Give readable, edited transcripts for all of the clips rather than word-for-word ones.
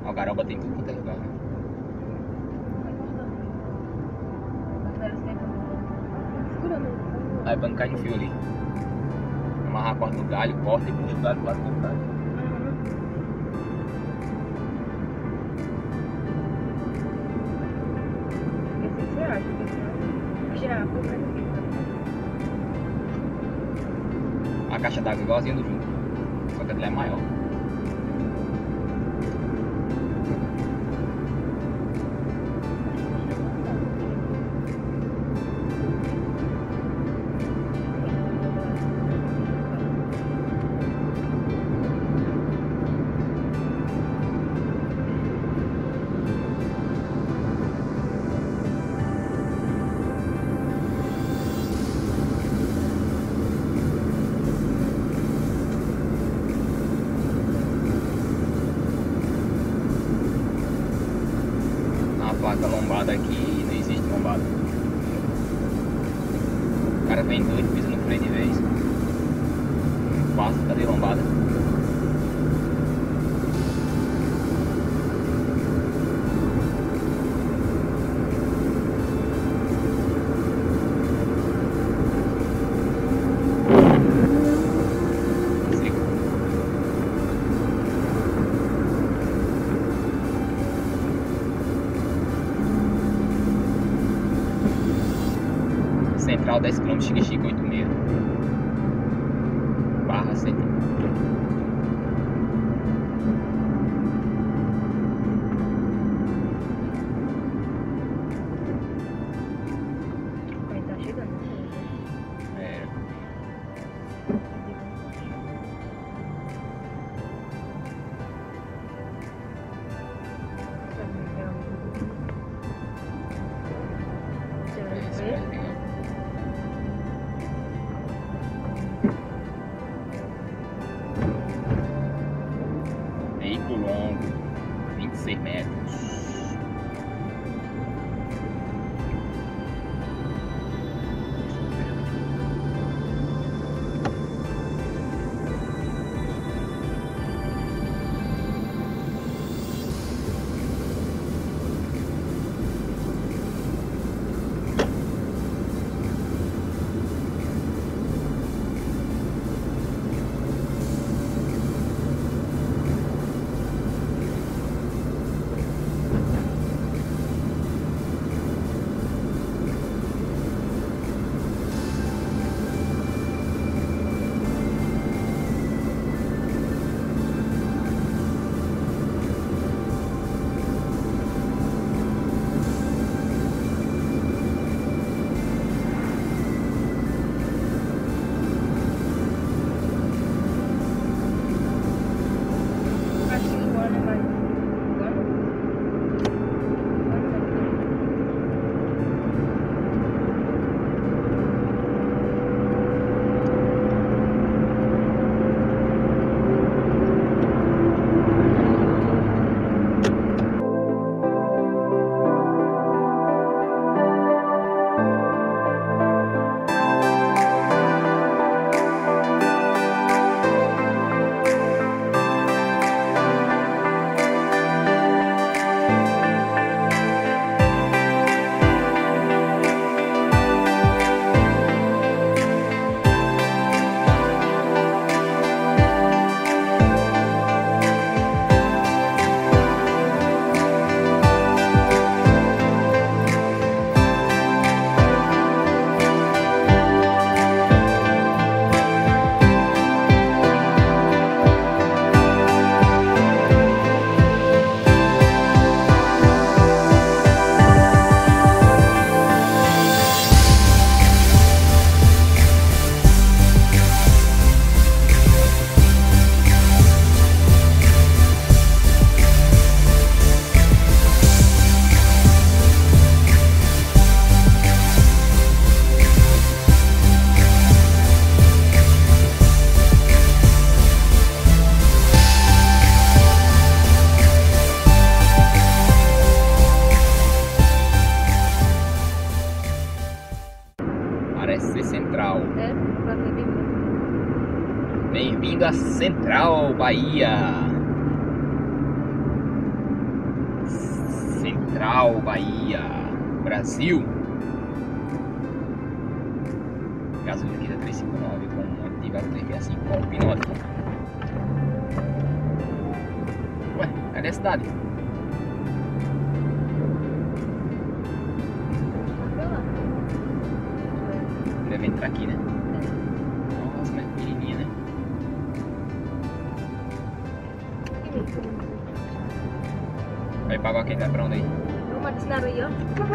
Algaroba tem tudo quanto é lugar, né? Aí pra não cair no fio ali. Amarrar a corda no galho, corta e puxa o galho para o galho. A caixa d'água igualzinha do Jumbo, só que ela é maior. Placa lombada aqui, não existe lombada. O cara vem doido, pisa no freio de vez. Passa, cadê lombada? Central 10 km, Xique-Xique 86. Barra Central. Aí tá chegando. É. Veículo longo, 26 metros. Central. É, pra ver bem. Bem-vindo a Central, Bahia. Central, Bahia, Brasil. Gasolina aqui da 359 com ativa 365 com Pinote. Ué, cadê a cidade? Deve entrar aqui, né? Nossa, mas pequenininha, né? Vai pagar quem vai pra onde aí? Rumah di Senaru ya.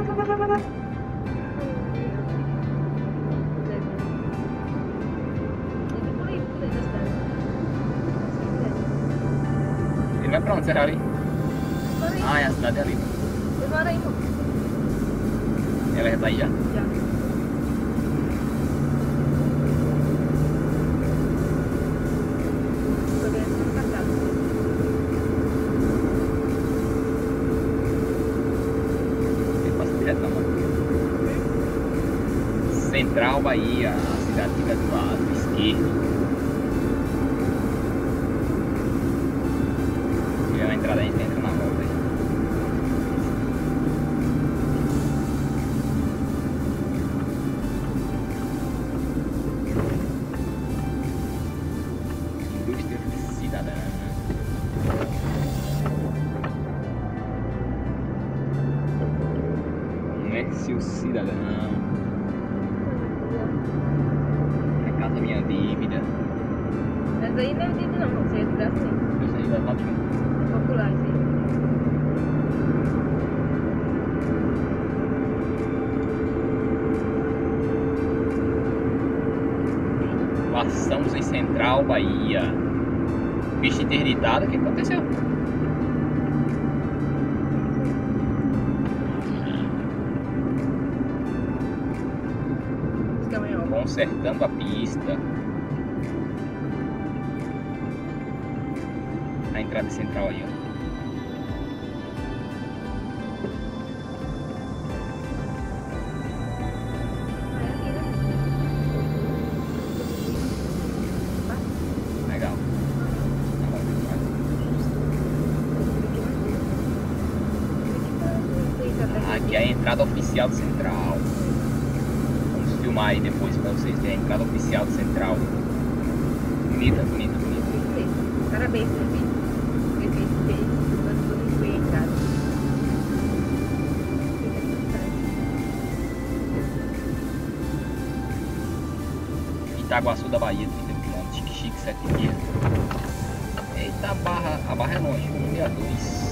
Ele vai pra onde, será ali? Ah, é a cidade ali. Ela já tá aí já? Já. Central, Bahia, a cidade fica do lado esquerdo. E a entrada a gente entra na volta aí. Indústria cidadã. Comércio cidadão. Casa minha dívida. Mas aí não é dívida não, você é do Brasil. Isso aí vai lá junto. É popular isso aí. Passamos em Central, Bahia. Pista interditada, o que aconteceu? Consertando a pista. A entrada central aí, ó. Legal. Aqui é a entrada oficial do Central. Vamos filmar aí depois pra vocês verem a entrada oficial do Central. Bonita, bonita, bonita. Parabéns, meu filho. Prefeito fez, mas tudo foi em casa. Itaguaçu da Bahia, 30 km, Chique-Chique, 7 dias. Eita, a barra é longe, 162.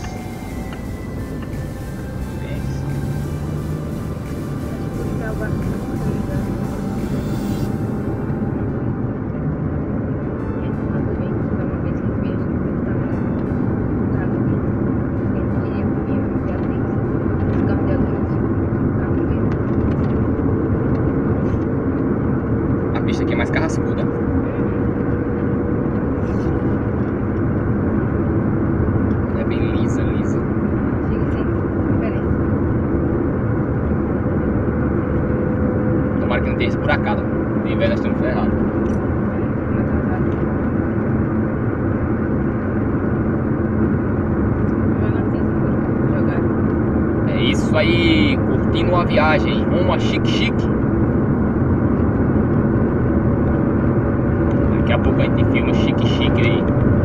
A pista aqui é mais carrascuda. É bem lisa, lisa. Tomara que não tenha esburacado. De inverno nós estamos ferrados. É isso aí, curtindo uma viagem rumo a Chique-Chique. Daqui a pouco a gente filma Chique-Chique aí.